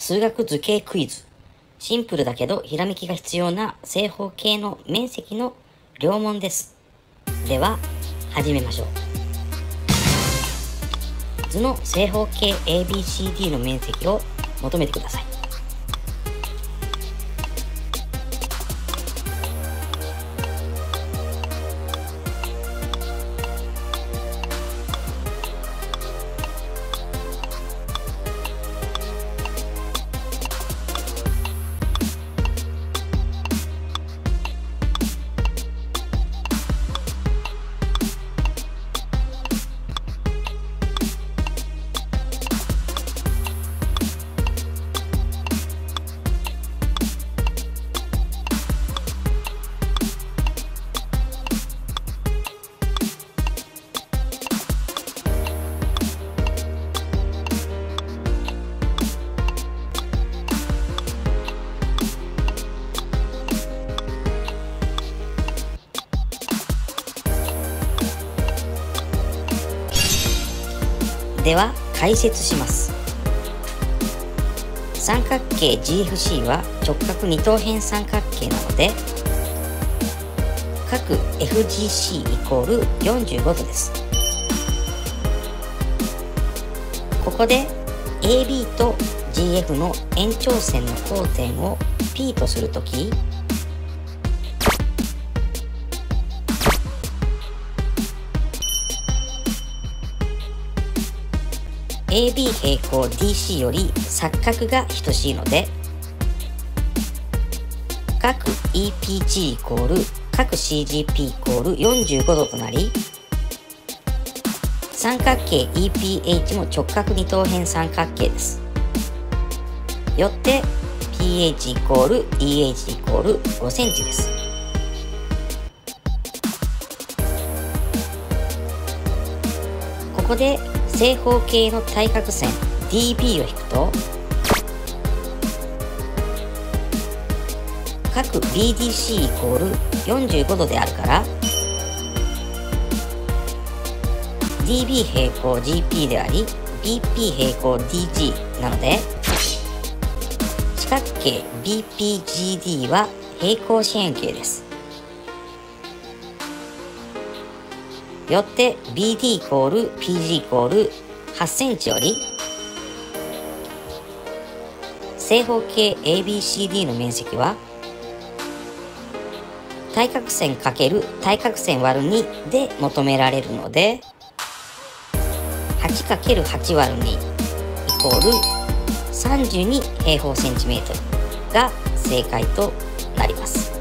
数学図形クイズ。シンプルだけどひらめきが必要な正方形の面積の両問です。では始めましょう。図の正方形 ABCD の面積を求めてください。では解説します。三角形 GFC は直角二等辺三角形なので、角 FGC イコール45度です。ここで AB と GF の延長線の交点を P とするとき、AB 平行 DC より錯角が等しいので、角 EPG イコール角 CGP イコール45度となり、三角形 EPH も直角二等辺三角形です。よって PH イコール EH イコール5センチです。ここで正方形の対角線 DB を引くと、角 BDC イコール45度であるから、 DB 平行 GP であり BP 平行 DG なので、四角形 BPGD は平行四辺形です。よって BD イコール PG イコール8センチより、正方形 ABCD の面積は対角線×対角線割る2で求められるので、 8×8 割る2イコール32平方センチメートルが正解となります。